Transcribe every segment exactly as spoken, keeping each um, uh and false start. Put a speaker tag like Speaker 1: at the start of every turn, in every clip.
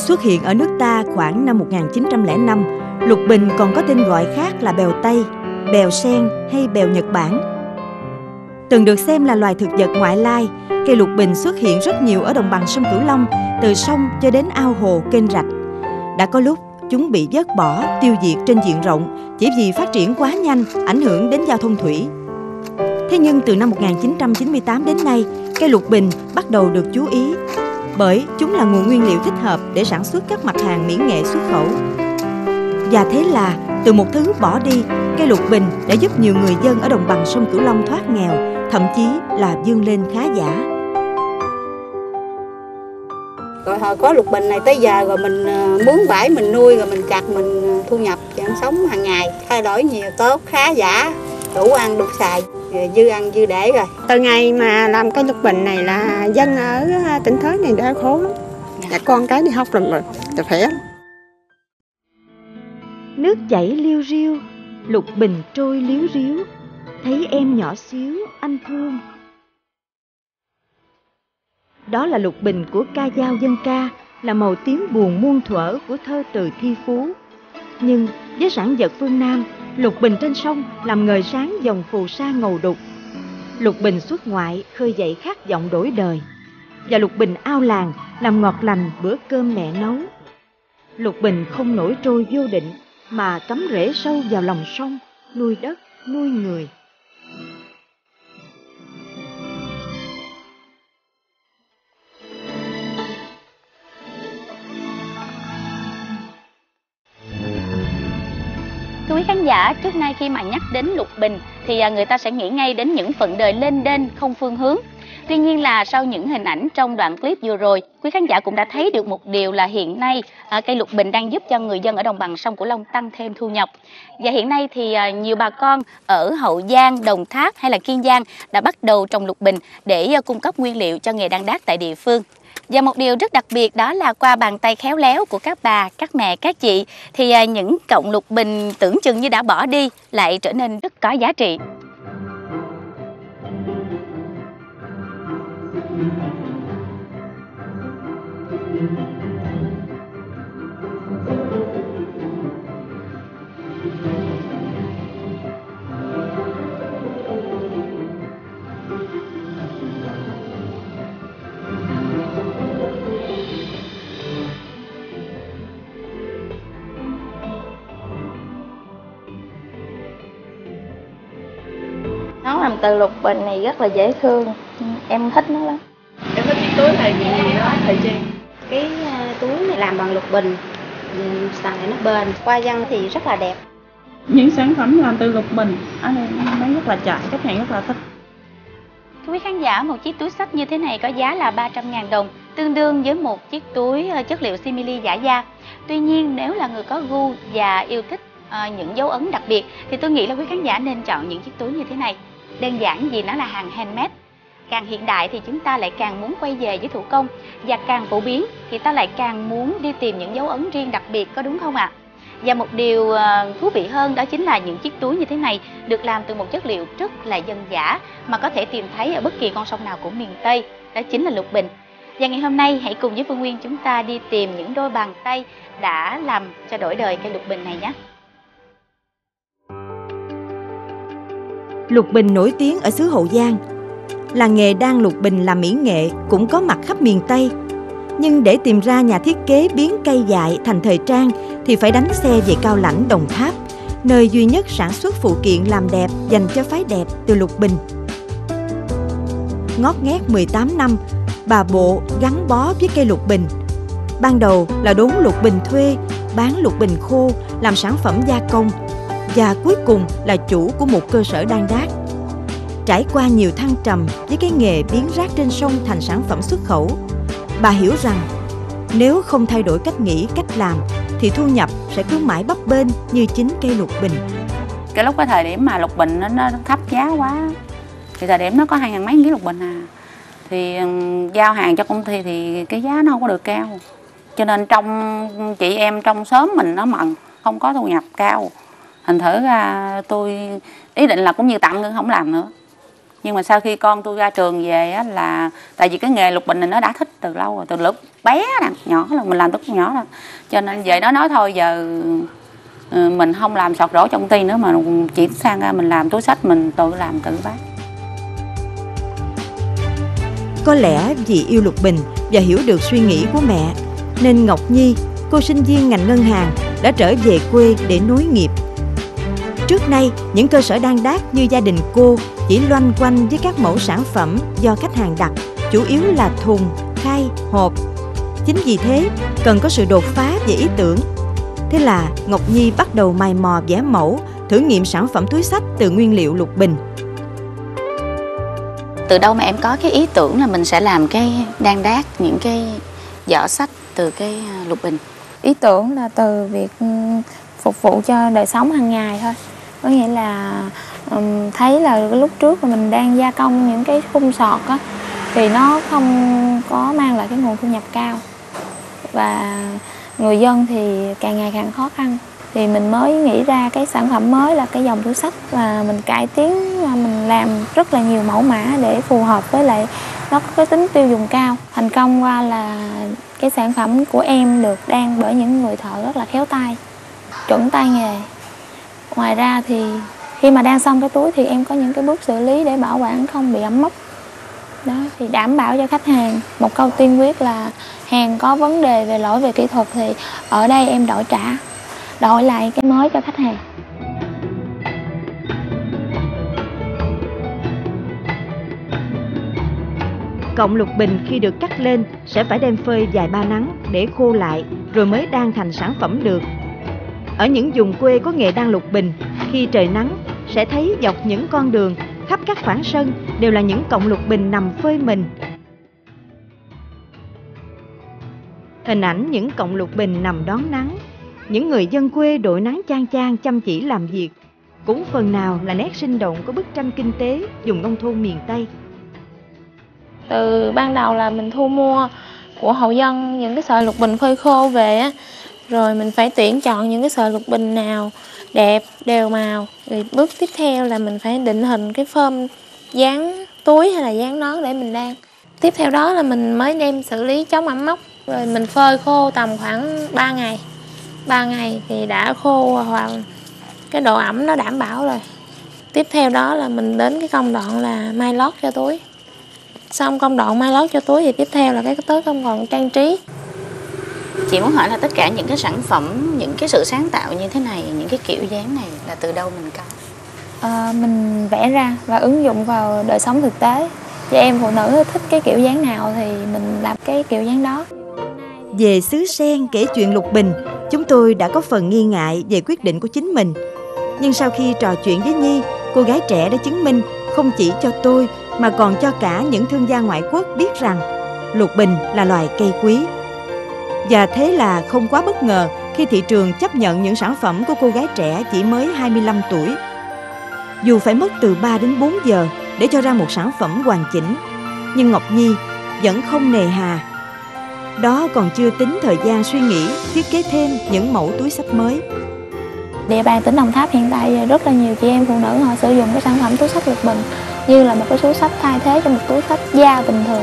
Speaker 1: xuất hiện ở nước ta khoảng năm một nghìn chín trăm lẻ năm, lục bình còn có tên gọi khác là bèo Tây, bèo sen hay bèo Nhật Bản. Từng được xem là loài thực vật ngoại lai, cây lục bình xuất hiện rất nhiều ở đồng bằng sông Cửu Long, từ sông cho đến ao hồ, kênh rạch. Đã có lúc chúng bị vớt bỏ, tiêu diệt trên diện rộng chỉ vì phát triển quá nhanh, ảnh hưởng đến giao thông thủy. Thế nhưng từ năm một nghìn chín trăm chín mươi tám đến nay, cây lục bình bắt đầu được chú ý bởi chúng là nguồn nguyên liệu thích hợp để sản xuất các mặt hàng mỹ nghệ xuất khẩu. Và thế là từ một thứ bỏ đi, cây lục bình đã giúp nhiều người dân ở đồng bằng sông Cửu Long thoát nghèo, thậm chí là vươn lên khá giả.
Speaker 2: Rồi hồi có lục bình này tới giờ rồi mình mướn bãi mình nuôi, rồi mình chặt mình thu nhập vẫn sống hàng ngày, thay đổi nhiều tốt, khá giả, đủ ăn đủ xài, dư ăn dư để rồi.
Speaker 3: Từ ngày mà làm cây lục bình này là dân ở tỉnh Thới này đã khổ lắm. Dạ, con cái đi học làm rồi, thì khỏe.
Speaker 1: Nước chảy liêu riêu, lục bình trôi líu ríu, thấy em nhỏ xíu anh thương. Đó là lục bình của ca dao dân ca, là màu tiếng buồn muôn thuở của thơ từ thi phú. Nhưng với sản vật phương Nam, lục bình trên sông làm ngời sáng dòng phù sa ngầu đục. Lục bình xuất ngoại khơi dậy khát vọng đổi đời. Và lục bình ao làng làm ngọt lành bữa cơm mẹ nấu. Lục bình không nổi trôi vô định, mà cắm rễ sâu vào lòng sông, nuôi đất, nuôi người.
Speaker 4: Thưa quý khán giả, trước nay khi mà nhắc đến lục bình thì người ta sẽ nghĩ ngay đến những phận đời lênh đênh không phương hướng. Tuy nhiên là sau những hình ảnh trong đoạn clip vừa rồi, quý khán giả cũng đã thấy được một điều là hiện nay à, cây lục bình đang giúp cho người dân ở đồng bằng sông Cửu Long tăng thêm thu nhập. Và hiện nay thì à, nhiều bà con ở Hậu Giang, Đồng Tháp hay là Kiên Giang đã bắt đầu trồng lục bình để à, cung cấp nguyên liệu cho nghề đan đát tại địa phương. Và một điều rất đặc biệt đó là qua bàn tay khéo léo của các bà, các mẹ, các chị thì à, những cọng lục bình tưởng chừng như đã bỏ đi lại trở nên rất có giá trị.
Speaker 5: Nó làm từ lục bình này rất là dễ thương, em thích nó lắm.
Speaker 6: Em thích chiếc túi này vì nó thời trang.
Speaker 3: Cái uh, túi này làm bằng lục bình, xài nó bền, qua dân thì rất là đẹp.
Speaker 6: Những sản phẩm làm từ lục bình ở đây nó rất là chạy, khách hàng rất là thích.
Speaker 4: Thưa quý khán giả, một chiếc túi xách như thế này có giá là ba trăm ngàn đồng, tương đương với một chiếc túi chất liệu simili giả da. Tuy nhiên nếu là người có gu và yêu thích uh, những dấu ấn đặc biệt thì tôi nghĩ là quý khán giả nên chọn những chiếc túi như thế này. Đơn giản vì nó là hàng handmade. Càng hiện đại thì chúng ta lại càng muốn quay về với thủ công, và càng phổ biến thì ta lại càng muốn đi tìm những dấu ấn riêng đặc biệt, có đúng không ạ? Và một điều thú vị hơn đó chính là những chiếc túi như thế này được làm từ một chất liệu rất là dân dã mà có thể tìm thấy ở bất kỳ con sông nào của miền Tây, đó chính là lục bình. Và ngày hôm nay hãy cùng với Phương Nguyên chúng ta đi tìm những đôi bàn tay đã làm cho đổi đời cây lục bình này nhé.
Speaker 1: Lục bình nổi tiếng ở xứ Hậu Giang. Làng nghề đan lục bình làm mỹ nghệ cũng có mặt khắp miền Tây. Nhưng để tìm ra nhà thiết kế biến cây dại thành thời trang thì phải đánh xe về Cao Lãnh, Đồng Tháp, nơi duy nhất sản xuất phụ kiện làm đẹp dành cho phái đẹp từ lục bình. Ngót nghét mười tám năm, bà Bộ gắn bó với cây lục bình. Ban đầu là đốn lục bình thuê, bán lục bình khô, làm sản phẩm gia công, và cuối cùng là chủ của một cơ sở đan đát. Trải qua nhiều thăng trầm với cái nghề biến rác trên sông thành sản phẩm xuất khẩu, bà hiểu rằng nếu không thay đổi cách nghĩ, cách làm thì thu nhập sẽ cứ mãi bấp bênh như chính cây lục bình.
Speaker 7: Cái lúc cái thời điểm mà lục bình nó, nó thấp giá quá, thì thời điểm nó có hai ngàn mấy ký lục bình à, thì giao hàng cho công ty thì cái giá nó không có được cao, cho nên trong chị em trong xóm mình nó mần không có thu nhập cao. Thành thử ra tôi ý định là cũng như tạm ngưng không làm nữa. Nhưng mà sau khi con tôi ra trường về á, là tại vì cái nghề lục bình này nó đã thích từ lâu rồi, từ lúc bé nè, nhỏ là mình làm từ nhỏ rồi, cho nên về nó nói thôi giờ mình không làm sọt rổ trong công ty nữa mà chỉ sang ra mình làm túi xách, mình tự làm tự bán.
Speaker 1: Có lẽ vì yêu lục bình và hiểu được suy nghĩ của mẹ nên Ngọc Nhi, cô sinh viên ngành ngân hàng, đã trở về quê để nối nghiệp. Trước nay, những cơ sở đan đát như gia đình cô chỉ loanh quanh với các mẫu sản phẩm do khách hàng đặt, chủ yếu là thùng, khay, hộp. Chính vì thế, cần có sự đột phá về ý tưởng. Thế là Ngọc Nhi bắt đầu mày mò vẽ mẫu, thử nghiệm sản phẩm túi xách từ nguyên liệu lục bình.
Speaker 4: Từ đâu mà em có cái ý tưởng là mình sẽ làm cái đan đát, những cái giỏ xách từ cái lục bình?
Speaker 5: Ý tưởng là từ việc phục vụ cho đời sống hàng ngày thôi. Có nghĩa là um, thấy là lúc trước mà mình đang gia công những cái khung sọt á, thì nó không có mang lại cái nguồn thu nhập cao. Và người dân thì càng ngày càng khó khăn. Thì mình mới nghĩ ra cái sản phẩm mới là cái dòng túi xách, và mình cải tiến, mình làm rất là nhiều mẫu mã để phù hợp với lại nó có cái tính tiêu dùng cao. Thành công qua là cái sản phẩm của em được đan bởi những người thợ rất là khéo tay, chuẩn tay nghề. Ngoài ra thì khi mà đan xong cái túi thì em có những cái bước xử lý để bảo quản không bị ẩm mốc. Đó, thì đảm bảo cho khách hàng. Một câu tiên quyết là hàng có vấn đề về lỗi về kỹ thuật thì ở đây em đổi trả, đổi lại cái mới cho khách hàng.
Speaker 1: Cọng lục bình khi được cắt lên sẽ phải đem phơi vài ba nắng để khô lại rồi mới đan thành sản phẩm được. Ở những vùng quê có nghề đan lục bình, khi trời nắng sẽ thấy dọc những con đường, khắp các khoảng sân đều là những cọng lục bình nằm phơi mình. Hình ảnh những cọng lục bình nằm đón nắng, những người dân quê đội nắng chang chang chăm chỉ làm việc, cũng phần nào là nét sinh động của bức tranh kinh tế vùng nông thôn miền Tây.
Speaker 5: Từ ban đầu là mình thu mua của hộ dân những cái sợi lục bình phơi khô về á, rồi mình phải tuyển chọn những cái sợi lục bình nào đẹp, đều màu. Rồi bước tiếp theo là mình phải định hình cái phơm dán túi hay là dán nón để mình đan. Tiếp theo đó là mình mới đem xử lý chống ẩm mốc, rồi mình phơi khô tầm khoảng ba ngày. ba ngày thì đã khô hoặc cái độ ẩm nó đảm bảo rồi. Tiếp theo đó là mình đến cái công đoạn là may lót cho túi. Xong công đoạn may lót cho túi thì tiếp theo là cái tới công đoạn trang trí.
Speaker 4: Chị muốn hỏi là tất cả những cái sản phẩm, những cái sự sáng tạo như thế này, những cái kiểu dáng này là từ đâu mình có?
Speaker 5: À, mình vẽ ra và ứng dụng vào đời sống thực tế. Chị em phụ nữ thích cái kiểu dáng nào thì mình làm cái kiểu dáng đó.
Speaker 1: Về xứ sen kể chuyện lục bình, chúng tôi đã có phần nghi ngại về quyết định của chính mình. Nhưng sau khi trò chuyện với Nhi, cô gái trẻ đã chứng minh không chỉ cho tôi mà còn cho cả những thương gia ngoại quốc biết rằng lục bình là loài cây quý. Và thế là không quá bất ngờ khi thị trường chấp nhận những sản phẩm của cô gái trẻ chỉ mới hai mươi lăm tuổi. Dù phải mất từ ba đến bốn giờ để cho ra một sản phẩm hoàn chỉnh, nhưng Ngọc Nhi vẫn không nề hà. Đó còn chưa tính thời gian suy nghĩ thiết kế thêm những mẫu túi xách mới.
Speaker 5: Địa bàn tỉnh Đồng Tháp hiện tại rất là nhiều chị em phụ nữ họ sử dụng cái sản phẩm túi xách lục bình như là một cái túi xách thay thế cho một túi xách da bình thường.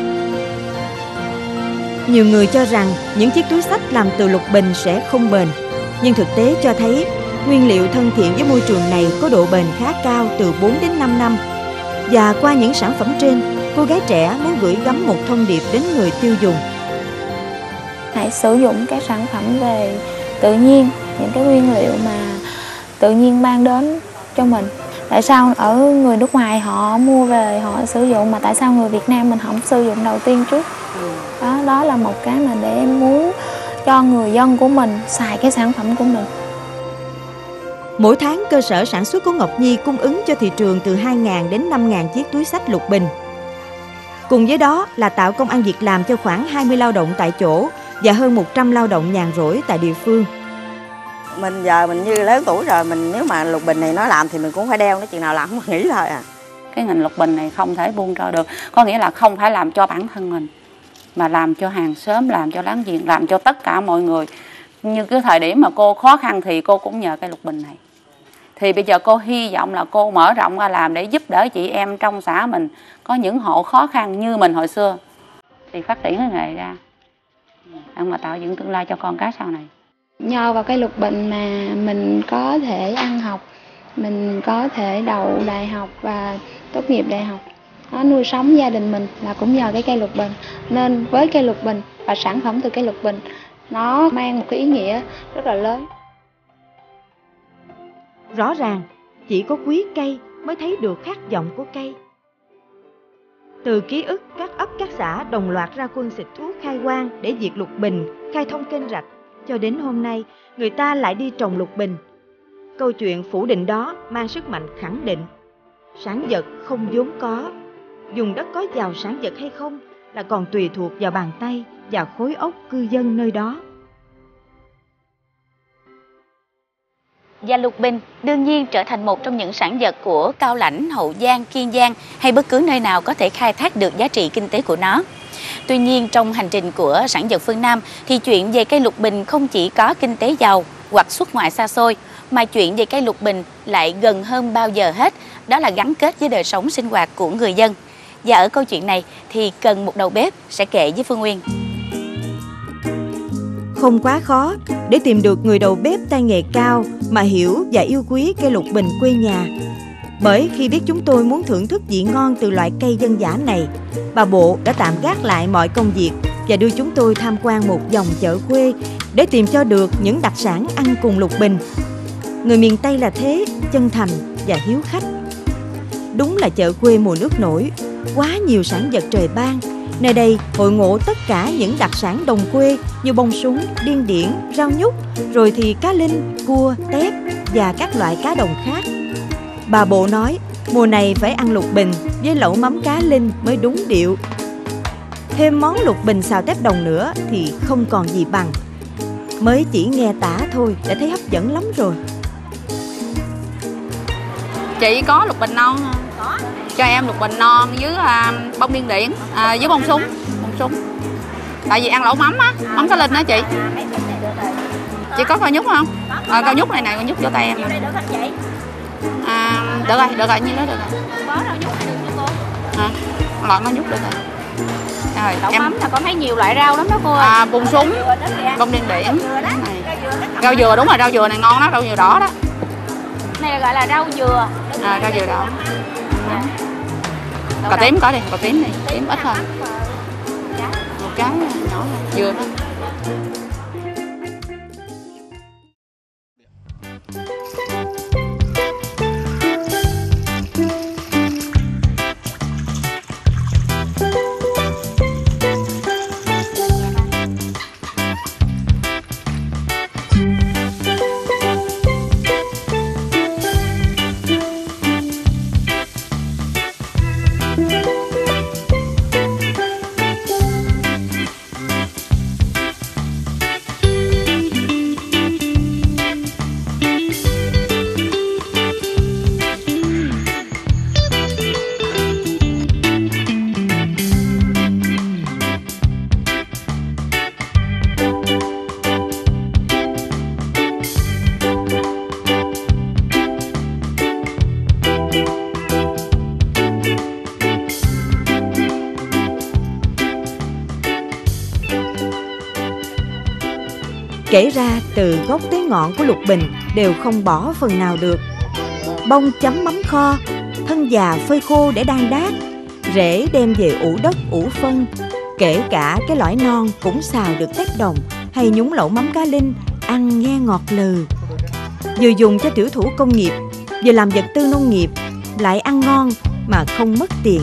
Speaker 1: Nhiều người cho rằng những chiếc túi xách làm từ lục bình sẽ không bền, nhưng thực tế cho thấy nguyên liệu thân thiện với môi trường này có độ bền khá cao từ bốn đến năm năm. Và qua những sản phẩm trên, cô gái trẻ muốn gửi gắm một thông điệp đến người tiêu dùng.
Speaker 5: Hãy sử dụng các sản phẩm về tự nhiên, những cái nguyên liệu mà tự nhiên mang đến cho mình. Tại sao ở người nước ngoài họ mua về họ sử dụng mà tại sao người Việt Nam mình không sử dụng đầu tiên trước? Đó, đó là một cái mà để em muốn cho người dân của mình xài cái sản phẩm của mình.
Speaker 1: Mỗi tháng cơ sở sản xuất của Ngọc Nhi cung ứng cho thị trường từ hai nghìn đến năm nghìn chiếc túi xách lục bình. Cùng với đó là tạo công ăn việc làm cho khoảng hai mươi lao động tại chỗ và hơn một trăm lao động nhàn rỗi tại địa phương.
Speaker 8: Mình giờ mình như lớn tuổi rồi, mình nếu mà lục bình này nó làm thì mình cũng phải đeo, nó chừng nào làm không nghĩ thôi à.
Speaker 7: Cái ngành lục bình này không thể buông trôi được, có nghĩa là không phải làm cho bản thân mình mà làm cho hàng xóm, làm cho láng giềng, làm cho tất cả mọi người. Như cái thời điểm mà cô khó khăn thì cô cũng nhờ cái lục bình này. Thì bây giờ cô hy vọng là cô mở rộng ra làm để giúp đỡ chị em trong xã mình có những hộ khó khăn như mình hồi xưa, thì phát triển cái nghề ra để mà tạo dựng tương lai cho con cái sau này.
Speaker 5: Nhờ vào cây lục bình mà mình có thể ăn học, mình có thể đậu đại học và tốt nghiệp đại học. Nó nuôi sống gia đình mình là cũng nhờ cái cây lục bình. Nên với cây lục bình và sản phẩm từ cây lục bình, nó mang một cái ý nghĩa rất là lớn.
Speaker 1: Rõ ràng, chỉ có quý cây mới thấy được khát vọng của cây. Từ ký ức các ấp các xã đồng loạt ra quân xịt thuốc khai quang để diệt lục bình, khai thông kênh rạch, cho đến hôm nay người ta lại đi trồng lục bình. Câu chuyện phủ định đó mang sức mạnh khẳng định. Sản vật không vốn có, dùng đất có giàu sản vật hay không là còn tùy thuộc vào bàn tay và khối óc cư dân nơi đó.
Speaker 4: Và lục bình đương nhiên trở thành một trong những sản vật của Cao Lãnh, Hậu Giang, Kiên Giang hay bất cứ nơi nào có thể khai thác được giá trị kinh tế của nó. Tuy nhiên, trong hành trình của sản vật phương Nam thì chuyện về cây lục bình không chỉ có kinh tế giàu hoặc xuất ngoại xa xôi, mà chuyện về cây lục bình lại gần hơn bao giờ hết, đó là gắn kết với đời sống sinh hoạt của người dân. Và ở câu chuyện này thì cần một đầu bếp sẽ kể với Phương Uyên.
Speaker 1: Không quá khó để tìm được người đầu bếp tay nghề cao mà hiểu và yêu quý cây lục bình quê nhà. Bởi khi biết chúng tôi muốn thưởng thức vị ngon từ loại cây dân dã này, bà Bộ đã tạm gác lại mọi công việc và đưa chúng tôi tham quan một vòng chợ quê để tìm cho được những đặc sản ăn cùng lục bình. Người miền Tây là thế, chân thành và hiếu khách. Đúng là chợ quê mùa nước nổi, quá nhiều sản vật trời ban. Nơi đây hội ngộ tất cả những đặc sản đồng quê như bông súng, điên điển, rau nhút, rồi thì cá linh, cua, tép và các loại cá đồng khác. Bà Bộ nói mùa này phải ăn lục bình với lẩu mắm cá linh mới đúng điệu. Thêm món lục bình xào tép đồng nữa thì không còn gì bằng. Mới chỉ nghe tả thôi đã thấy hấp dẫn lắm rồi.
Speaker 7: Chị có lục bình non không? Có. Cho em lục bình non với à, bông điên điển, à, với bông súng, bông súng. Tại vì ăn lẩu mắm á, mắm cá linh á chị. Chị có cao nhút không? À, cao nhút này này, cao nhút vô tay em. À, được rồi, được rồi, như đó được rồi.
Speaker 4: Có rau nhút hay đừng cho cô?
Speaker 7: À, lọn cao nhút được rồi. Rồi,
Speaker 4: Lẩu
Speaker 7: em...
Speaker 4: mắm là con thấy nhiều loại rau lắm đó cô ơi.
Speaker 7: À, bông súng, bông điên điển. Rau dừa, đúng rồi, rau dừa này ngon đó, rau dừa đỏ đó.
Speaker 4: Này gọi là rau dừa.
Speaker 7: À, rau dừa đỏ. Cà tím có đi, cà tím này, tím ít thôi. Một cái nhỏ dừa thôi.
Speaker 1: Kể ra từ gốc tới ngọn của lục bình đều không bỏ phần nào được. Bông chấm mắm kho, thân già phơi khô để đan đát, rễ đem về ủ đất ủ phân. Kể cả cái lõi non cũng xào được tép đồng hay nhúng lẩu mắm cá linh, ăn nghe ngọt lừ. Vừa dùng cho tiểu thủ công nghiệp, vừa làm vật tư nông nghiệp, lại ăn ngon mà không mất tiền.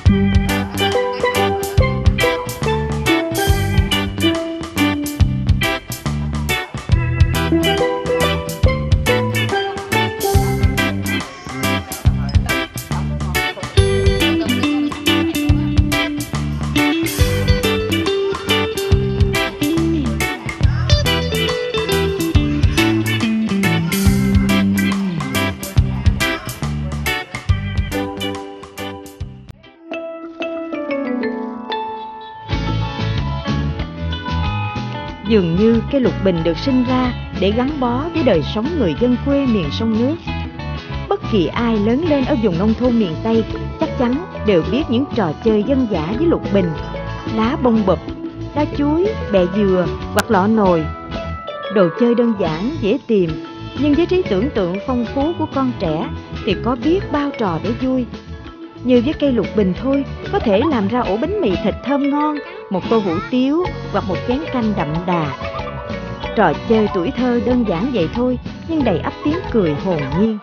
Speaker 1: Dường như cây lục bình được sinh ra để gắn bó với đời sống người dân quê miền sông nước. Bất kỳ ai lớn lên ở vùng nông thôn miền Tây chắc chắn đều biết những trò chơi dân dã với lục bình, lá bông bụp, đá chuối, bẹ dừa hoặc lọ nồi. Đồ chơi đơn giản, dễ tìm, nhưng với trí tưởng tượng phong phú của con trẻ thì có biết bao trò để vui. Như với cây lục bình thôi, có thể làm ra ổ bánh mì thịt thơm ngon, một tô hủ tiếu hoặc một chén canh đậm đà. Trò chơi tuổi thơ đơn giản vậy thôi, nhưng đầy ắp tiếng cười hồn nhiên.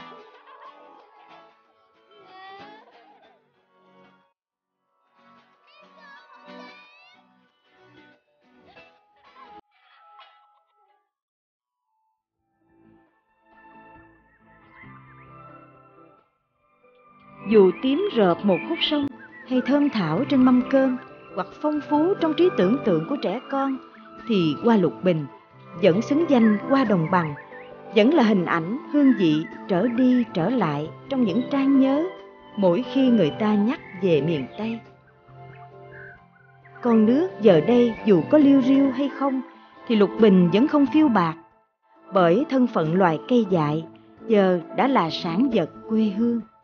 Speaker 1: Dù tím rợp một khúc sông, hay thơm thảo trên mâm cơm, hoặc phong phú trong trí tưởng tượng của trẻ con, thì hoa lục bình vẫn xứng danh hoa đồng bằng, vẫn là hình ảnh hương vị trở đi trở lại trong những trang nhớ mỗi khi người ta nhắc về miền Tây. Con nước giờ đây dù có liêu riêu hay không thì lục bình vẫn không phiêu bạt, bởi thân phận loài cây dại giờ đã là sản vật quê hương.